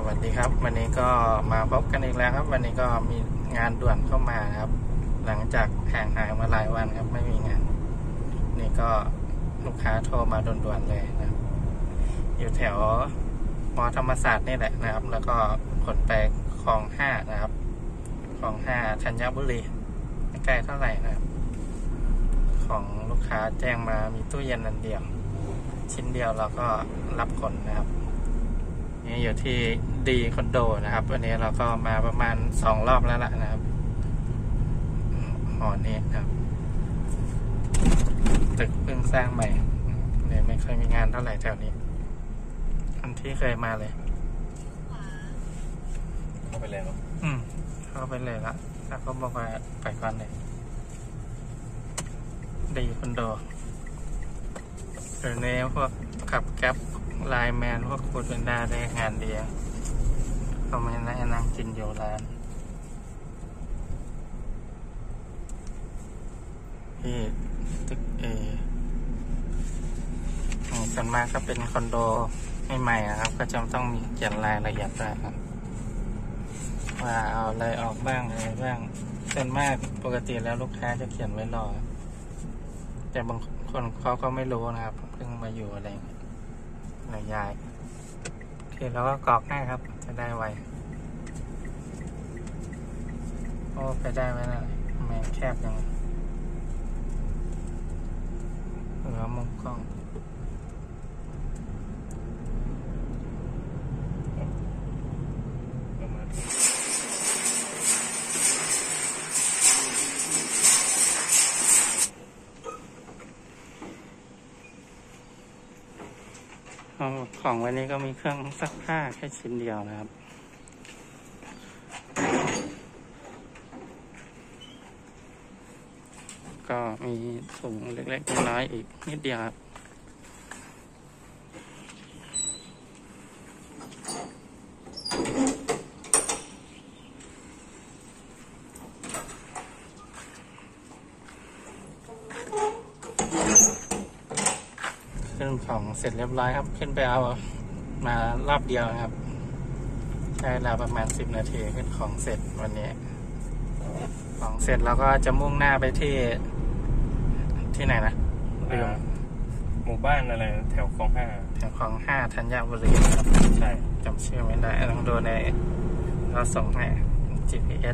วัสดีครับวันนี้ก็มาพบกันอีกแล้วครับวันนี้ก็มีงานด่วนเข้ามานะครับ หลังจากห่างหายมาหลายวันครับไม่มีงานนี่ก็ลูกค้าโทรมาด่วนๆเลยนะครับอยู่แถวมอธรรมศาสตร์นี่แหละนะครับแล้วก็ขนไปคลอง5นะครับคลอง5ธัญบุรีไม่ไกลเท่าไหร่นะครับของลูกค้าแจ้งมามีตู้เย็นอันเดียวชิ้นเดียวเราก็รับขนนะครับนี่อยู่ที่ดีคอนโดนะครับวันนี้เราก็มาประมาณ2 รอบแล้วล่ะนะครับหอนี้ครับตึกเพิ่งสร้างใหม่เลยไม่ค่อยมีงานเท่าไหร่แถวนี้อันที่เคยมาเลยเข้าไปเลยเนาะเข้าไปเลยละแล้วก็บอกว่าไปก่อนเลยดีคอนโดเดี๋ยวนี้พวกขับแก๊ปไลน์แมนพวกฟูดเป็นได้งานเดียวเขาไม่นั่งกินอยู่ร้านที่ตึกส่วนมากก็เป็นคอนโดใหม่ๆครับก็จะต้องมีเขียนรายละเอียดด้วยครับว่าเอาอะไรออกบ้างอะไรบ้างส่วนมากปกติแล้วลูกค้าจะเขียนไว้รอแต่บางคนเขาก็ไม่รู้นะครับเพิ่งมาอยู่อะไรหลายยายโอเคแล้วก็กรอกให้ครับจะได้ไวโอ้ไปได้ไหมนะแมงแคบยังเหลือมุมกล้องของวันนี้ก็มีเครื่องซักผ้าแค่ชิ้นเดียวนะครับก็มีถุงเล็กๆน้อยๆอีกนิดเดียวครับขึ้นของเสร็จเรียบร้อยครับขึ้นไปเอามารอบเดียวนะครับใช้เวลาประมาณ10 นาทีขึ้นของเสร็จวันนี้ของเสร็จเราก็จะมุ่งหน้าไปที่ไหนนะลืมหมู่บ้านอะไรแถวคลอง5 แถวคลอง5ธัญบุรีครับใช่จำชื่อไม่ได้ต้องดูในเราส่งให้ GPS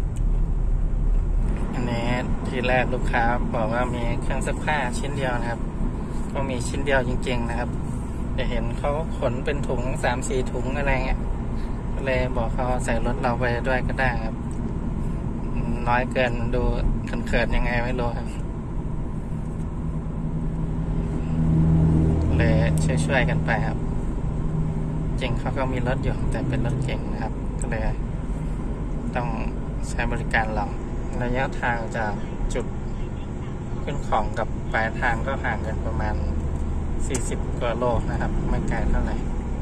อันนี้ทีแรกลูกค้าบอกว่ามีเครื่องซักผ้าชิ้นเดียวนะครับก็มีชิ้นเดียวจริงๆนะครับจะเห็นเขาขนเป็นถุง3-4 ถุงอะไรเงี้ยก็เลยบอกเขาใส่รถเราไปด้วยก็ได้ครับน้อยเกินดูเขินๆยังไงไม่รู้ครับเลยช่วยๆกันไปครับจริงเขาก็มีรถอยู่แต่เป็นรถเก่งนะครับก็เลยต้องใช้บริการเราระยะทางจากจุดขึ้นของกับปลายทางก็ห่างกันประมาณ40 กว่าโลนะครับไม่ไกลเท่าไหร่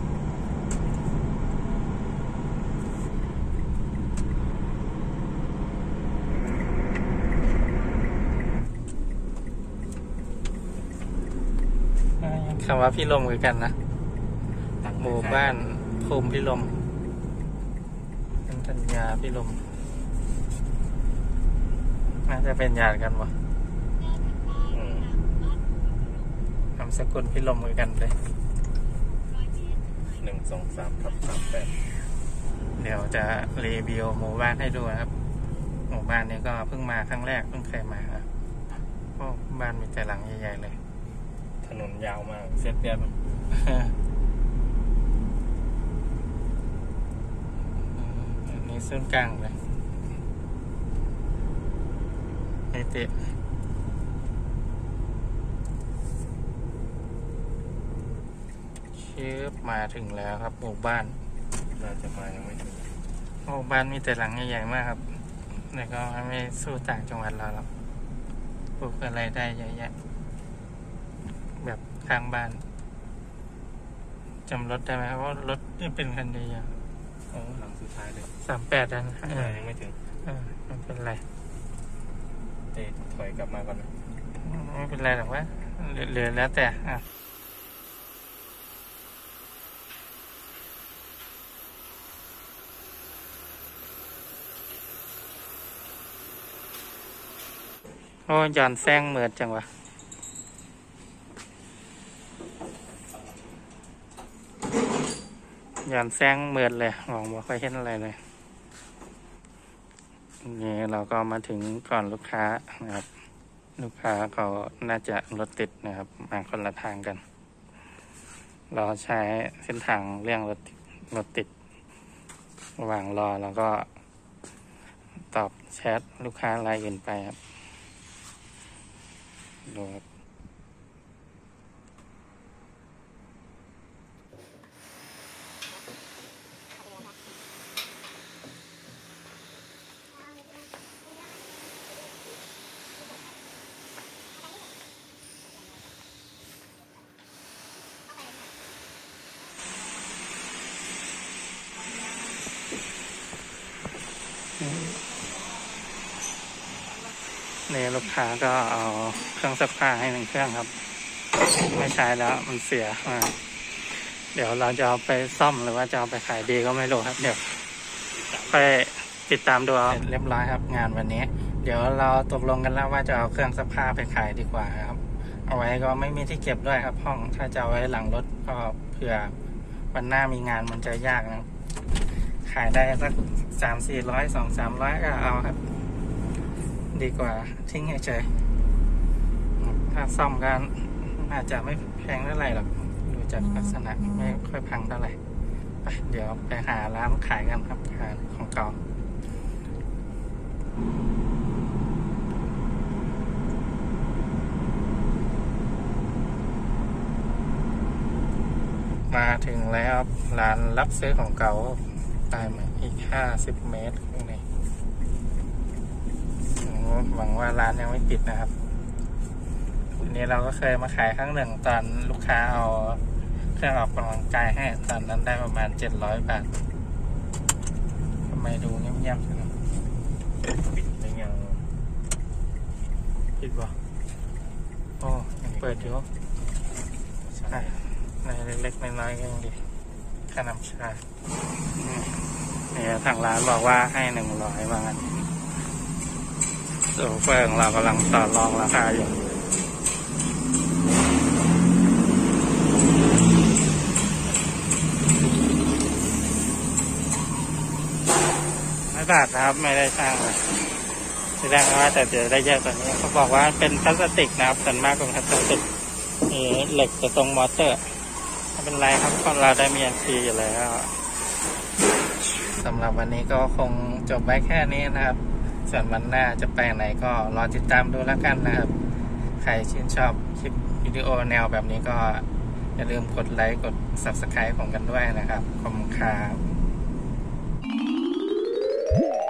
คำว่าพี่ลมคือกันนะหมู่บ้านภูมิพี่ลมเป็นธัญญาพี่ลมน่าจะเป็นญาติกันวะนามสกุลพี่ลมคือกันเลย 123/38 เดี๋ยวจะรีวิวหมู่บ้านให้ดูนะครับหมู่บ้านนี้ก็เพิ่งมาครั้งแรกเพิ่งเคยมาครับโอ้บ้านมีแต่หลังใหญ่ๆเลยถนนยาวมากเสียเปรียบอันนี้ศูนย์กลางเลยไอติชื่อมาถึงแล้วครับหมู่บ้านน่าจะมายังไม่ถึงหมู่บ้านมีแต่หลังใหญ่ๆมากครับแต่ก็ไม่สู้ต่างจังหวัดเราหรอกปลูกอะไรได้เยอะแยะแบบข้างบ้านจำรถได้ไหมว่ารถนี่เป็นคันเดียวหลังสุดท้ายเลย 38อันยังไม่ถึงมันเป็นไรถอยกลับมาก่อนนะไม่เป็นไรหรอกวะเหลือแล้วแต่โอ้ย้อนแซงเหมือดจังวะย้อนแซงเหมือดเลยมองไม่ค่อยเห็นอะไรเลยนี่เราก็มาถึงก่อนลูกค้านะครับลูกค้าเขาน่าจะรถติดนะครับมาคนละทางกันเราใช้เส้นทางเลี่ยงรถติดระหว่างรอแล้วก็ตอบแชทลูกค้ารายอื่นไปครับดูครับนี่ลูกค้าก็เอาเครื่องซักผ้าให้1 เครื่องครับไม่ใช้แล้วมันเสียเดี๋ยวเราจะเอาไปซ่อมหรือว่าจะเอาไปขายดีก็ไม่รู้ครับเดี๋ยวไปติดตามดูเรียบร้อยครับงานวันนี้เดี๋ยวเราตกลงกันแล้วว่าจะเอาเครื่องซักผ้าไปขายดีกว่าครับเอาไว้ก็ไม่มีที่เก็บด้วยครับห้องถ้าจะเอาไว้หลังรถก็เผื่อวันหน้ามีงานมันจะยากนะขายได้สัก300-400 200-300ก็เอาครับดีกว่าทิ้งเฉยๆถ้าซ่อมกันอาจจะไม่แพงเท่าไหร่หรอกดูจากลักษณะไม่ค่อยพังเท่าไหร่ไปเดี๋ยวไปหาร้านขายกันครับขายของเก่ามาถึงแล้วร้านรับซื้อของเก่าตายมาอีก50 เมตรนี่หวังว่าร้านยังไม่ปิดนะครับวันนี้เราก็เคยมาขายครั้งหนึ่งตอนลูกค้าเอาเครื่องออกกำลังกายให้ตอนนั้นได้ประมาณ700 บาททำไมดูเงียบๆจังปิดหรือยังปิดบ่โอ้ยังเปิดอยู่ในเล็กๆน้อยๆก็ยังดีค่าน้ำชานี่ทางร้านบอกว่าให้100ว่างั้นโซเฟอร์ของเรากำลังต่อรองราคาอยู่บาทนะครับไม่ได้ช่างเลยทีแรกว่าแต่จะได้เยอะกว่านี้เขาบอกว่าเป็นพลาสติกนะครับส่วนมากเป็นพลาสติกมีเหล็กจะตรงมอเตอร์ไม่เป็นไรครับเพราะเราได้มีNCอยู่แล้วสำหรับวันนี้ก็คงจบไว้แค่นี้นะครับส่วนวันหน้าจะไปไหนก็รอติดตามดูแล้วกันนะครับใครชื่นชอบคลิปวิดีโอแนวแบบนี้ก็อย่าลืมกดไลค์กด Subscribe ผมกันด้วยนะครับขอบคุณครับ